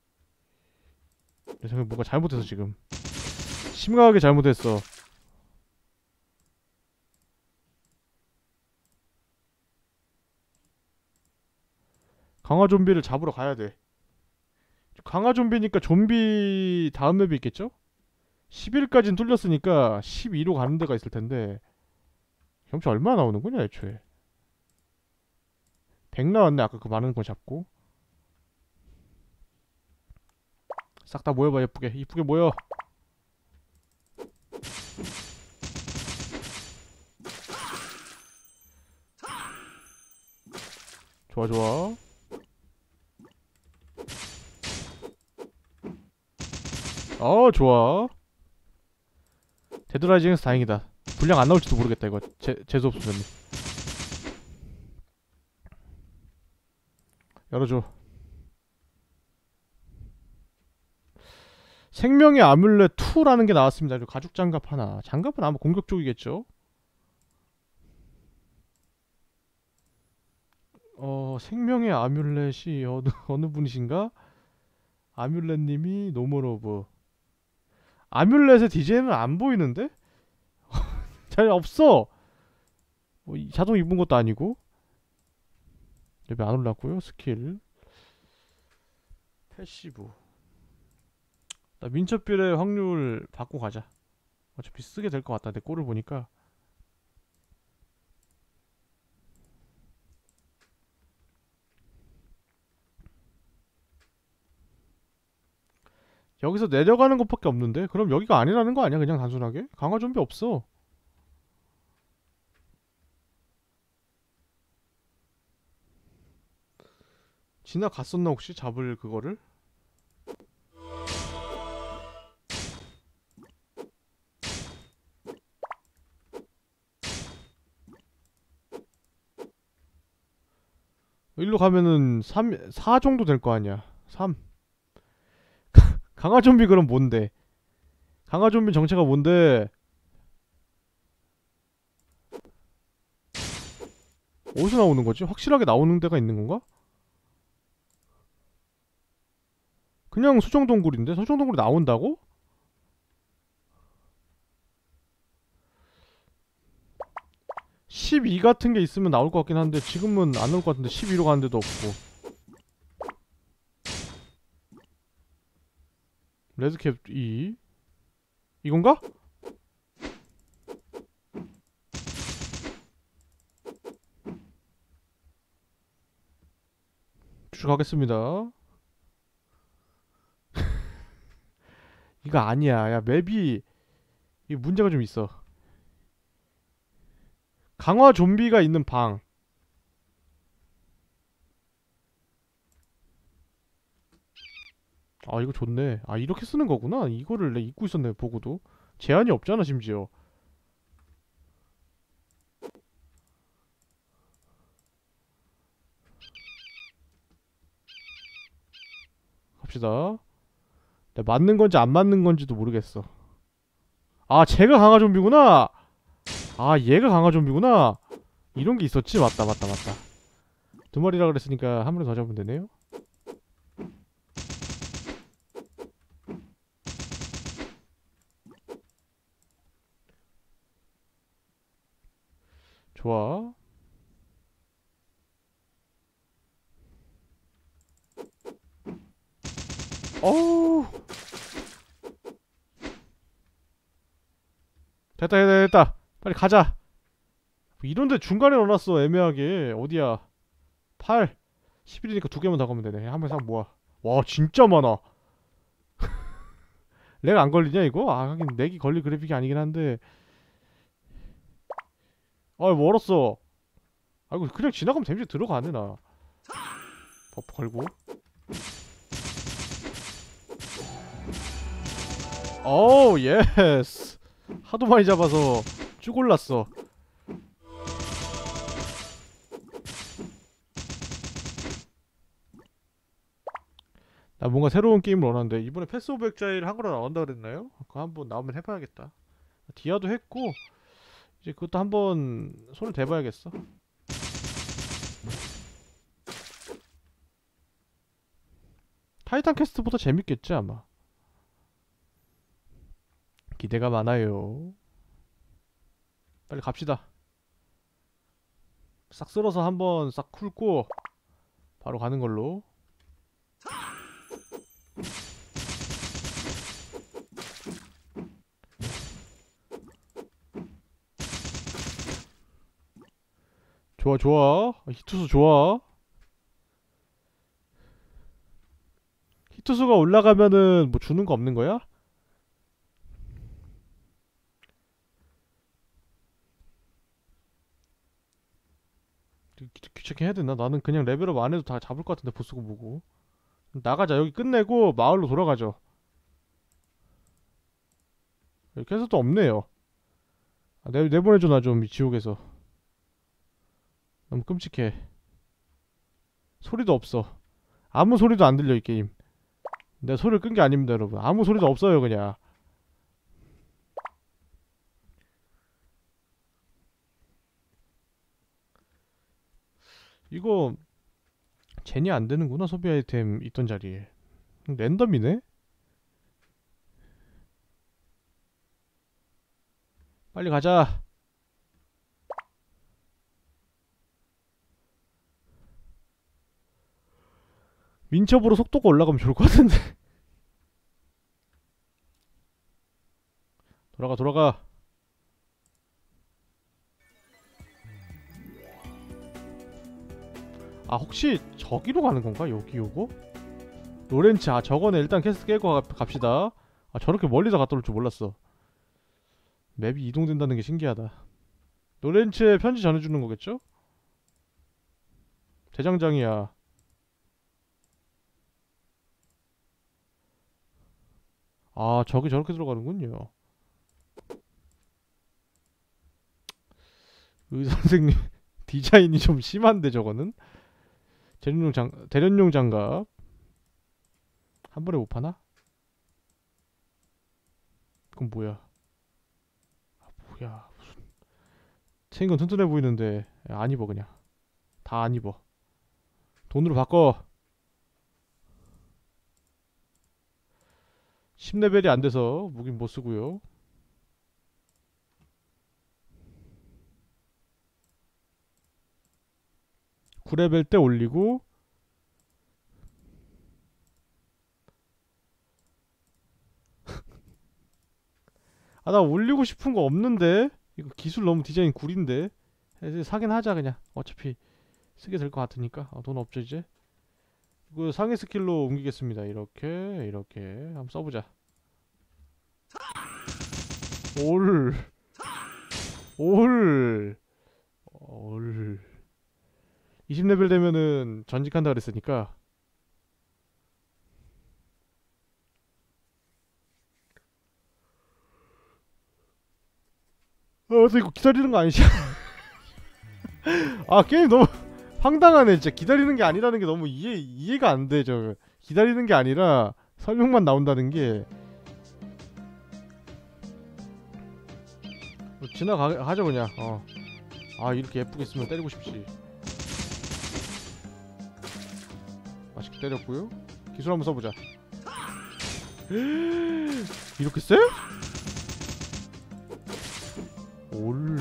내 생각에 뭔가 잘못해서 지금 심각하게 잘못했어. 강화 좀비를 잡으러 가야 돼. 강화 좀비니까 좀비 다음 맵이 있겠죠? 십 일까지는 뚫렸으니까 십이로 가는 데가 있을 텐데 경치 얼마나 나오는 거냐 애초에. 백 나왔네 아까 그 많은 거 잡고. 싹 다 모여봐 예쁘게 이쁘게 모여. 좋아 좋아. 어 좋아. 데드라이징해서 다행이다. 분량 안 나올지도 모르겠다 이거. 재, 재수 없으면. 열어줘. 생명의 아뮬렛 이라는 게 나왔습니다. 가죽 장갑 하나. 장갑은 아마 공격 쪽이겠죠? 어, 생명의 아뮬렛이 어느, 어느 분이신가? 아뮬렛님이 노멀오브. 아뮬렛의 디제이는 안 보이는데? 잘 없어! 뭐, 자동 입은 것도 아니고. 레벨 안 올랐고요. 스킬. 패시브. 나 민첩빌의 확률 받고 가자. 어차피 쓰게 될 것 같다. 내 꼴을 보니까. 여기서 내려가는 것밖에 없는데? 그럼 여기가 아니라는 거 아니야? 그냥 단순하게? 강화 좀비 없어. 지나갔었나 혹시? 잡을 그거를? 일로 가면은 삼, 사 정도 될 거 아니야. 삼. 강화 좀비 그럼 뭔데? 강화 좀비 정체가 뭔데? 어디서 나오는 거지? 확실하게 나오는 데가 있는 건가? 그냥 수정동굴인데? 수정동굴이 나온다고? 십이 같은 게 있으면 나올 것 같긴 한데 지금은 안 나올 것 같은데 십이로 가는 데도 없고. 레드캡 이 이건가? 추적하겠습니다. 이거 아니야. 야 맵이 이 문제가 좀 있어. 강화 좀비가 있는 방. 아 이거 좋네. 아 이렇게 쓰는 거구나. 이거를 내 잊고 있었네 보고도. 제한이 없잖아 심지어. 갑시다. 네, 맞는 건지 안 맞는 건지도 모르겠어. 아 쟤가 강화 좀비구나. 아 얘가 강화 좀비구나. 이런 게 있었지. 맞다 맞다 맞다. 두 마리라 그랬으니까 한 마리 더 잡으면 되네요. 좋아. 어우. 됐다 됐다 됐다. 빨리 가자. 이런데 중간에 넣어놨어 애매하게. 어디야. 팔 십일이니까 두 개만 더 가면 되네. 한 번에 싹 모아. 와 진짜 많아. 렉 안 걸리냐 이거? 아 하긴 렉이 걸릴 그래픽이 아니긴 한데. 아 멀었어. 아이고 그냥 지나가면 데미지 들어가네 나. 버프 걸고. 어우 예스. 하도 많이 잡아서 쭉 올랐어. 나 뭔가 새로운 게임을 원하는데 이번에 패스 오브 엑자일 한글화 나온다 그랬나요? 그거 한번 나오면 해봐야겠다. 디아도 했고 이제 그것도 한번 손을 대봐야겠어. 타이탄 퀘스트보다 재밌겠지 아마. 기대가 많아요. 빨리 갑시다. 싹 쓸어서 한번 싹 훑고 바로 가는 걸로. 좋아 좋아. 히투수 좋아. 히투수가 올라가면은 뭐 주는 거 없는 거야? 귀찮게 해야 되나? 나는 그냥 레벨업 안 해도 다 잡을 것 같은데 보스고 뭐고. 나가자. 여기 끝내고 마을로 돌아가죠. 여기 퀘스트도 없네요. 아, 내, 내보내줘 나 좀 이 지옥에서. 너무 끔찍해. 소리도 없어. 아무 소리도 안 들려 이 게임. 내가 소리를 끈 게 아닙니다 여러분. 아무 소리도 없어요 그냥. 이거 젠이 안 되는구나. 소비 아이템 있던 자리에. 랜덤이네? 빨리 가자. 민첩으로 속도가 올라가면 좋을 것 같은데. 돌아가 돌아가. 아 혹시 저기로 가는 건가? 여기 요거? 로렌츠. 아 저거네. 일단 캐스트 깨고 가, 갑시다. 아 저렇게 멀리서 갔다 올 줄 몰랐어. 맵이 이동된다는 게 신기하다. 로렌츠에 편지 전해주는 거겠죠? 대장장이야. 아 저기 저렇게 들어가는군요. 의선생님 디자인이 좀 심한데 저거는? 대련용 장 대련용 장갑 한 번에 못 파나? 그건 뭐야? 아, 뭐야? 무슨 챙긴 건 튼튼해 보이는데 야, 안 입어 그냥. 다 안 입어. 돈으로 바꿔. 십 레벨이 안 돼서 무긴 못 쓰고요. 구 레벨 때 올리고. 아 나 올리고 싶은 거 없는데. 이거 기술 너무 디자인 구린데. 이제 사긴 하자 그냥. 어차피 쓰게 될 것 같으니까. 아, 돈 없죠 이제. 그 상위 스킬로 옮기겠습니다. 이렇게 이렇게 한번 써보자. 올. 올. 올. 이십 레벨 되면은 전직한다 그랬으니까. 아 근데 이거 기다리는 거 아니지? 아 게임 너무 황당하네 진짜. 기다리는 게 아니라는 게 너무 이해 이해가 안 돼. 저 기다리는 게 아니라 설명만 나온다는 게. 뭐 지나가죠 그냥. 어. 아 이렇게 예쁘게 쓰면 때리고 싶지. 맛있게 때렸고요. 기술 한번 써보자. 이렇게 쎄? 올.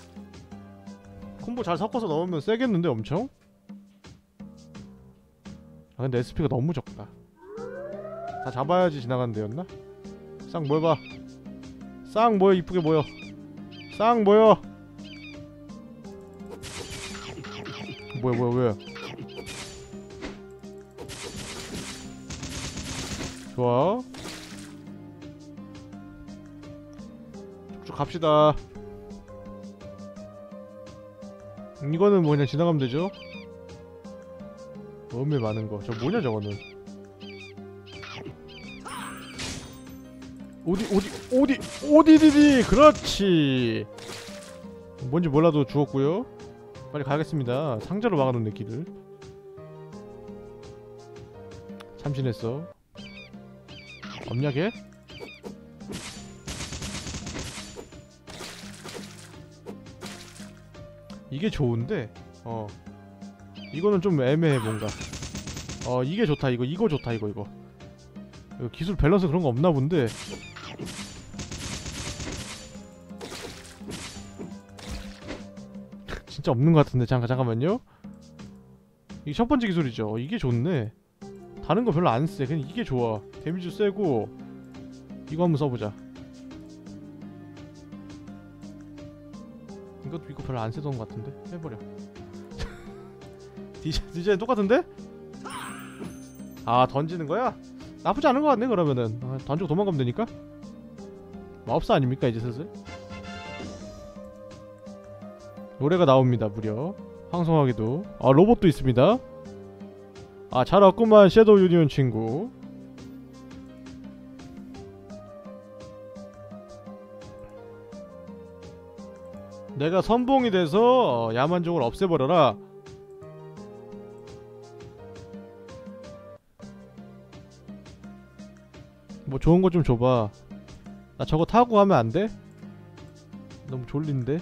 콤보 잘 섞어서 넣으면 세겠는데 엄청? 아 근데 에스피가 너무 적다. 다 잡아야지 지나가는 데였나? 싹 모여봐. 싹 모여. 이쁘게 모여. 싹 모여. 뭐야 뭐야 뭐야. 좋아. 저쪽 갑시다. 이거는 뭐 그냥 지나가면 되죠? 너무 많은 거. 저 뭐냐 저거는. 어디 어디 어디 어디디디. 그렇지. 뭔지 몰라도 죽었고요. 빨리 가겠습니다. 상자로 막아놓네 길을. 참신했어. 없냐 걔? 이게 좋은데 어 이거는 좀 애매해 뭔가. 어 이게 좋다. 이거 이거 좋다. 이거 이거 이거 기술 밸런스 그런 거 없나 본데. 진짜 없는 것 같은데. 잠깐 잠깐만요. 이게 첫 번째 기술이죠. 이게 좋네. 다른 거 별로 안 쎄. 그냥 이게 좋아. 데미지 세고. 이거 한번 써보자. 이것도 이거 별로 안 쓰던 것 같은데? 해버려. 디자, 디자인 똑같은데? 아 던지는 거야? 나쁘지 않은 것 같네 그러면은. 아, 던지고 도망가면 되니까? 마법사 아닙니까 이제 슬슬? 노래가 나옵니다 무려. 황송하게도. 아 로봇도 있습니다. 아 잘 왔구만 섀도우 유니온 친구. 내가 선봉이 돼서 어, 야만족을 없애버려라. 뭐 좋은 거 좀 줘봐. 나 저거 타고 가면 안 돼? 너무 졸린데?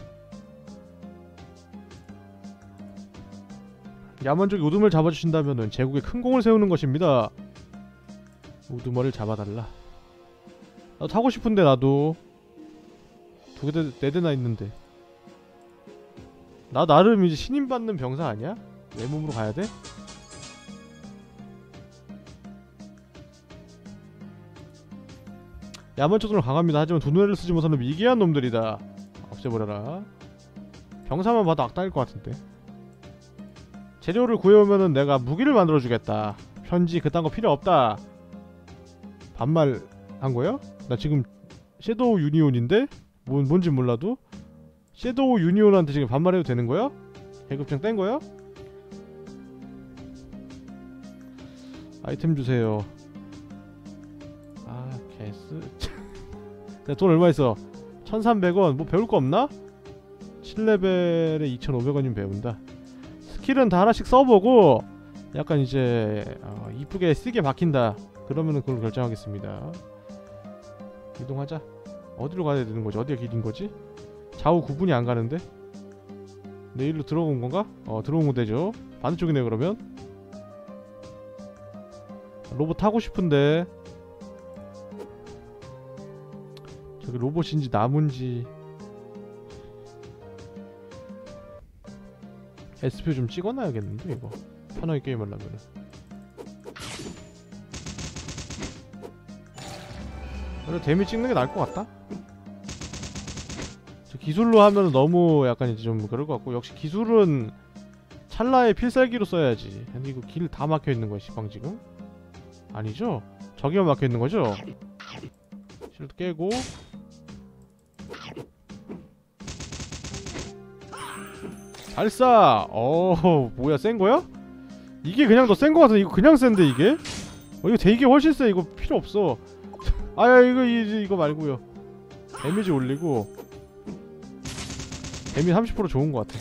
야만족이 우두머를 잡아주신다면은 제국에 큰 공을 세우는 것입니다. 우두머를 잡아달라. 나도 타고 싶은데 나도 두 개, 네 대나 있는데. 나 나름 이제 신임받는 병사 아니야? 내 몸으로 가야 돼? 야만족들은 강합니다. 하지만 두뇌를 쓰지 못하는 미개한 놈들이다. 없애버려라. 병사만 봐도 악당일 것 같은데. 재료를 구해오면은 내가 무기를 만들어주겠다. 편지 그딴 거 필요 없다. 반말 한 거야? 나 지금 섀도우 유니온인데? 뭔, 뭔지 몰라도? 섀도우 유니온한테 지금 반말해도 되는 거야? 계급증 뗀 거야? 아이템 주세요. 아 개쓰. 야, 돈 얼마 있어? 천삼백 원. 뭐 배울 거 없나? 칠 레벨에 이천오백 원이면 배운다. 스킬은 다 하나씩 써보고 약간 이제 어, 이쁘게 쓰게 박힌다. 그러면은 그걸 결정하겠습니다. 이동하자. 어디로 가야 되는 거지? 어디가 길인 거지? 좌우 구분이 안 가는데? 내일로 들어온 건가? 어 들어온 거 되죠. 반대쪽이네 그러면. 로봇 타고 싶은데 저기 로봇인지 나무인지. 에스피 좀 찍어놔야겠는데 이거 편하게 게임하려면은. 그래도 데미 찍는 게 나을 것 같다. 저 기술로 하면은 너무 약간 이제 좀 그럴 것 같고. 역시 기술은 찰나의 필살기로 써야지. 근데 이거 길 다 막혀 있는 거야 시방 지금? 아니죠? 저기만 막혀 있는 거죠? 실드 깨고. 발사! 어 뭐야 센 거야? 이게 그냥 더 센 거 같은데. 이거 그냥 센데 이게? 어 이거 되게 훨씬 세. 이거 필요 없어. 아야 이거 이, 이거 말고요. 데미지 올리고 데미지 삼십 퍼센트 좋은 거 같아.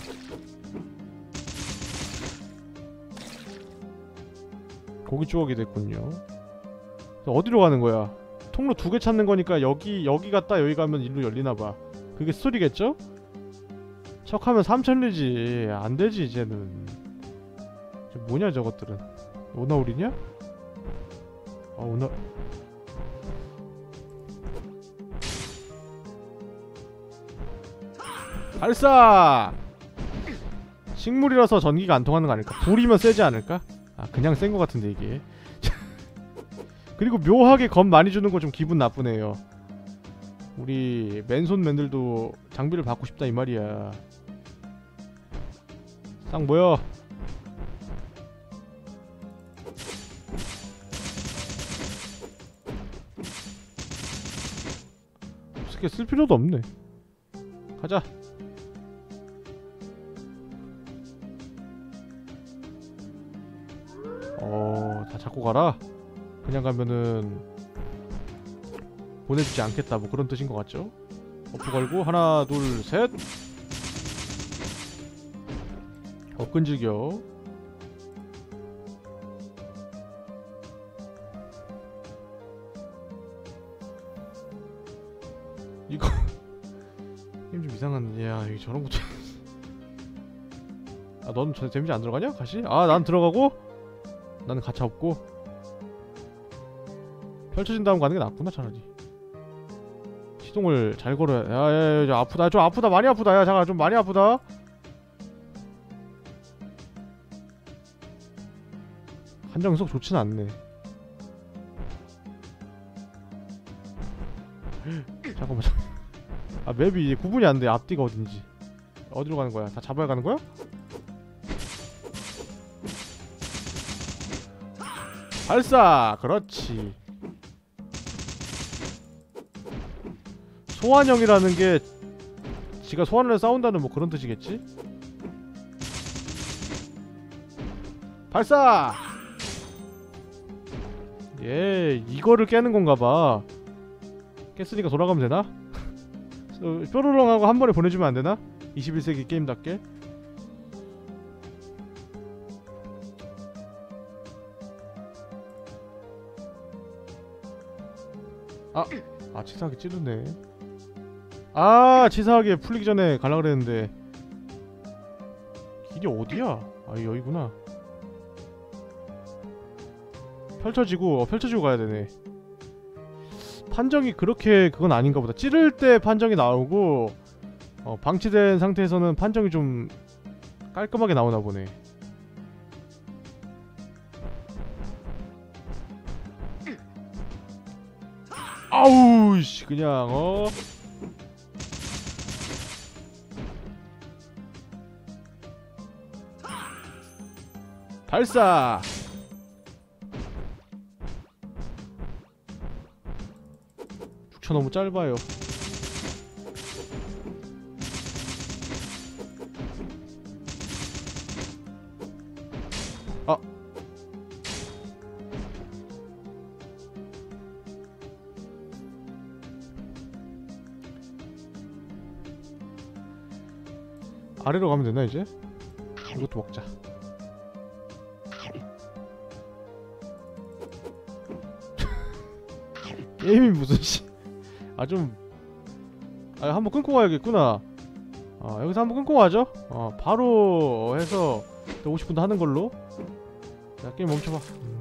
고기 추억이 됐군요. 어디로 가는 거야? 통로 두 개 찾는 거니까 여기 여기 갔다 여기 가면 일로 열리나봐. 그게 스토리겠죠? 척하면 삼천리지. 안되지 이제는. 저 뭐냐 저것들은. 오나우리냐? 아 오나... 발사! 식물이라서 전기가 안 통하는 거 아닐까? 불이면 세지 않을까? 아 그냥 센 거 같은데 이게. 그리고 묘하게 겁 많이 주는 거 좀 기분 나쁘네요. 우리 맨손맨들도 장비를 받고 싶다 이 말이야. 딱 모여. 스킬 쓸 필요도 없네. 가자. 어, 다 잡고 가라. 그냥 가면은 보내주지 않겠다, 뭐 그런 뜻인 것 같죠? 버프 걸고 하나 둘 셋. 끈질겨. 이거 게임 좀 이상한데. 야, 이거 저런 것도. 아, 넌 저 데미지 안 들어가냐? 가시? 아, 난 들어가고 나는 가차 없고. 펼쳐진 다음 가는 게 낫구나 차라리. 시동을 잘 걸어야. 야야야, 야, 아프다. 좀 아프다. 많이 아프다. 야, 잠깐 좀 많이 아프다. 한정석 좋진 않네. 잠깐만, 잠깐만. 아, 맵이 이제 구분이 안 돼. 앞뒤가 어딘지. 어디로 가는 거야? 다 잡아야 가는 거야? 발사! 그렇지. 소환형이라는 게 지가 소환을 해서 싸운다는 뭐 그런 뜻이겠지? 발사! 예, 이거를 깨는 건가봐. 깼으니까 돌아가면 되나? 뾰로롱하고 한 번에 보내주면 안 되나? 이십일 세기 게임답게. 아! 아, 치사하게 찌르네. 아, 치사하게 풀리기 전에 갈라 그랬는데. 길이 어디야? 아, 여기구나. 펼쳐지고, 어, 펼쳐지고 가야 되네. 판정이 그렇게 그건 아닌가 보다. 찌를 때 판정이 나오고, 어, 방치된 상태에서는 판정이 좀 깔끔하게 나오나 보네. 아우 씨, 그냥 어 발사. 죽쳐 너무 짧아요. 아, 아래로 가면 되나 이제? 이것도 먹자. 게임이 무슨 씨. 아, 좀. 아, 한번 끊고 가야겠구나. 아, 여기서 한번 끊고 가죠. 어, 바로 해서 오십 분 더 하는 걸로. 자, 게임 멈춰봐. 음.